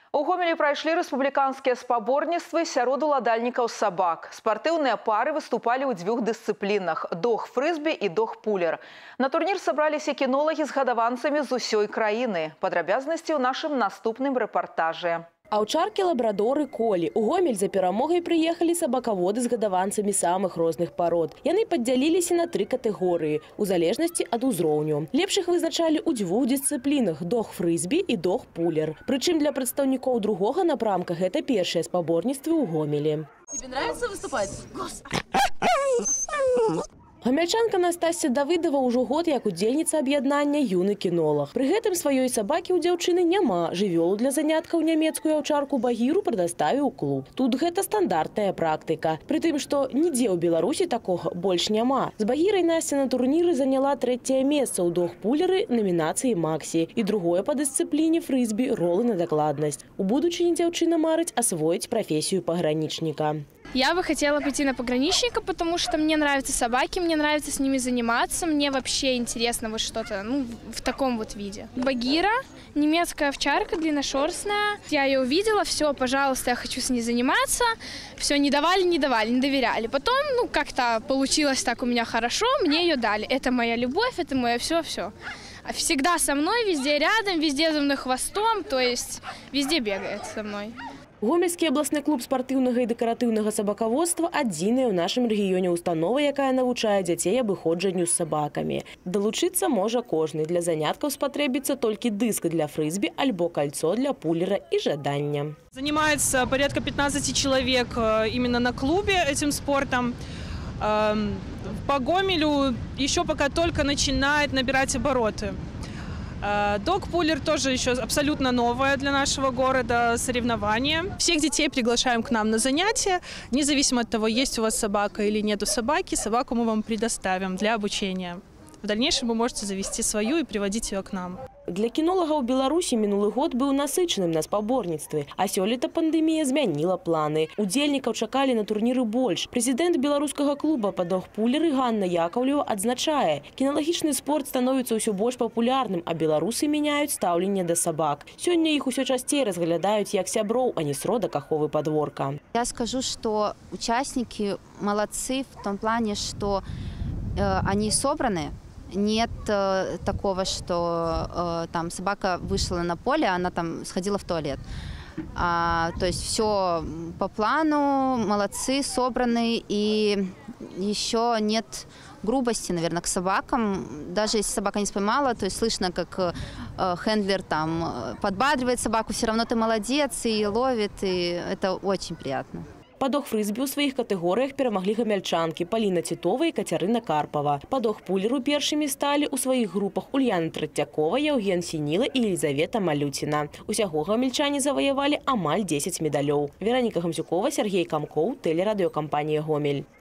У Гомелі прайшлі рэспубліканскія спаборніцтвы сярод уладальнікаў сабак. Спартыўныя пары выступалі ў дзвюх дысцыплінах – дог-фрызбі і дог-пулер. На турнір сабраліся кінолагі з гадаванцамі з усёй краіны. Падрабязнасці ў нашым наступным рэпартажы. Аўчаркі, лабрадоры, колі. У Гомель за перамогай прыехалі сабакаводы з гадаванцамі самых розных парод. Яны падзяліліся на 3 катэгорыі, у залежнасці ад узроўню. Лепшых вызначалі ў 2 дысцыплінах – дог-фрызбі і дог-пулер. Прычым для прадстаўнікоў другога напрамка гэта першыя спаборніцтвы ў Гомелі. Тебе нравится выступать? Гамяльчанка Настасья Давыдова ўжо год як удзельніца аб'яднання «Юны кінолаг». Пры гэтым сваёй сабакі ў дзяўчыны няма. Жывёлу для заняткаў нямецкую аўчарку Багіру прадаставіў клуб. Тут гэта стандартная практыка. Прытым, што нідзе ў Беларусі такога больш няма. З Багірай Настя на турніры заняла 3е месца ў дог-пулеры намінацыі «Максі» і другое па дысцыпліне фрызбі ролы на дакладнасць. У будучыні дзяўчына марыць асвоіць прафесію пагранічніка. Я бы хотела пойти на пограничника, потому что мне нравятся собаки, мне нравится с ними заниматься, мне вообще интересно вот что-то, в таком вот виде. Багира, немецкая овчарка, длинношерстная. Я ее увидела, все, пожалуйста, я хочу с ней заниматься. Все, не давали, не доверяли. Потом, как-то получилось так у меня хорошо, мне ее дали. Это моя любовь, это мое все. Всегда со мной, везде рядом, везде за мной хвостом, то есть везде бегает со мной. Гомельскі абласны клуб спартыўнага і дэкаратыўнага сабакаводства адзіная ў нашым рэгіёне установа, якая навучае дзяцей абыходжанню з сабакамі. Далучыцца можа кожны. Для заняткаў спатрэбіцца толькі дыск для фрызбі альбо кольцо для пулера и жадання. Занимается порядка 15 человек именно на клубе этим спортом. По Гомелю еще пока только начинает набирать обороты. Дог-пулер тоже еще абсолютно новое для нашего города соревнование. Всех детей приглашаем к нам на занятия. Независимо от того, есть у вас собака или нету собаки, собаку мы вам предоставим для обучения. В дальнейшем вы можете завести свою и приводить ее к нам. Для кінолагаў Беларусі мінулы год быў насычаным на спаборніцтвы, а сёлета пандэмія змяніла планы. Удзельнікаў чакалі на турніры больш. Прэзідэнт беларускага клуба па дог-пулеры Ганна Яковлева адзначае, кіналагічны спорт становіцца ўсё больш папулярным, а беларусы мяняюць стаўленне да сабак. Сёння іх усё часцей разглядаюць як сяброў, а не сродак аховы падворка. Я скажу, что участники молодцы в том плане, что они собраны. Нет такого, что там собака вышла на поле, она там сходила в туалет. То есть все по плану, молодцы, собраны, и еще нет грубости, наверное, к собакам. Даже если собака не споймала, то есть слышно, как хендлер там подбадривает собаку, все равно ты молодец и ловит, и это очень приятно. Па дог-фрызбі ў сваіх катэгорыях перамаглі гамяльчанкі Паліна Цітова і Кацярына Карпава. Па дог-пулеру першымі сталі ў сваіх групах Ульяна Трацякова, Яўген Сініла і Елізавета Малюціна. Усяго гамельчане заваявалі амаль 10 медалёў. Вераніка Гамзюкова, Сергей Камкоў, тэлерадыёкампанія «Гомель».